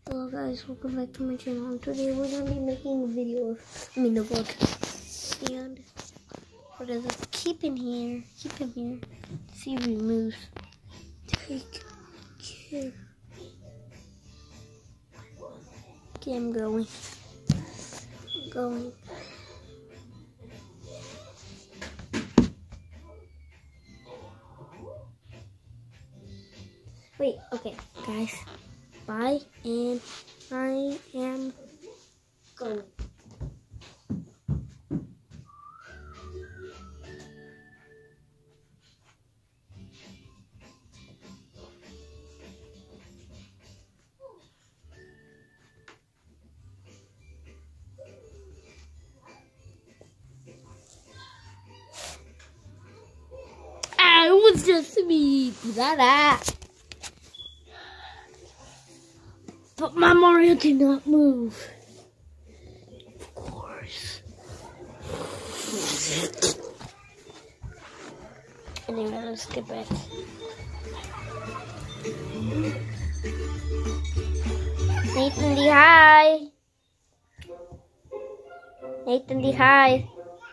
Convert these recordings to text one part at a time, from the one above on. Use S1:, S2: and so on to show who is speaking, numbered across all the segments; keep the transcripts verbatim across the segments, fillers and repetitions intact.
S1: Hello guys, welcome back to my channel. Today we're going to be making a video of, I mean a vlog. And what is it? Keep in here, keep him here. See if he moves. Take care. Okay, I'm going. I'm going. Wait, okay, guys. Bye, and I am going. Ah, it was just me. Da da. But my Mario did not move. Of course. Anyway, let's get back. Nathan D, hi. Nathan D, hi.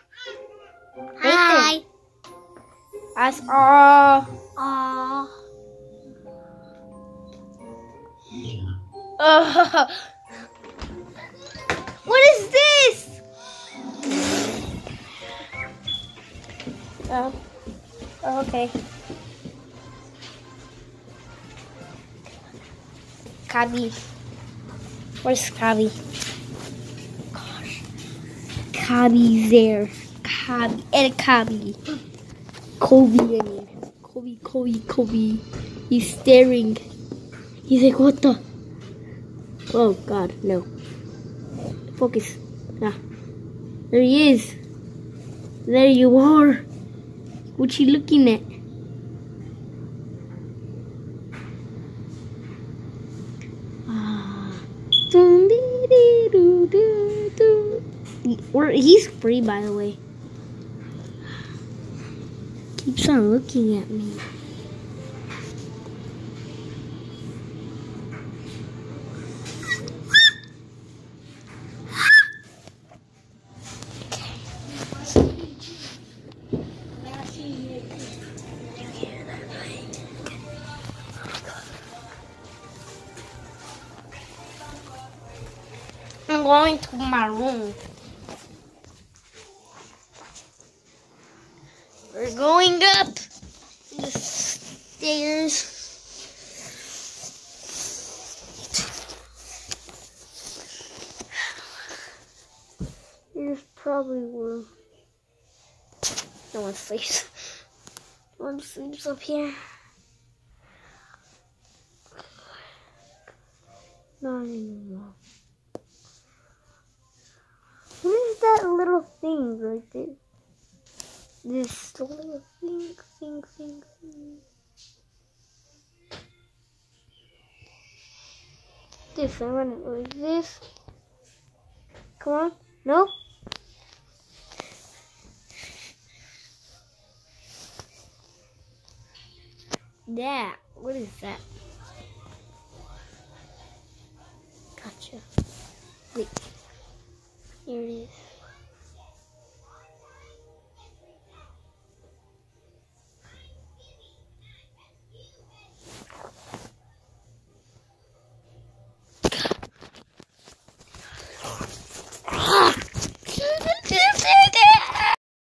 S1: Hi. Nathan. That's all. Aww. Oh, what is this? Oh, oh okay. Kabi. Where's Kabi? Gosh. Kabi's there. Kabi. And Kabi. Kobe, I mean. Kobe, Kobe, Kobe. He's staring. He's like, what the? Oh God, no. Focus. Ah. There he is. There you are. What you looking at? Ah. Or he's free, by the way. Keeps on looking at me. I'm going to my room. We're going up the stairs. Here's probably where no one sleeps. No one sleeps up here. Not anymore. What is that little thing right there? This little thing, thing, thing, thing. This, I run it like this. Come on. No? That. What is that? Gotcha. Wait. Here it is.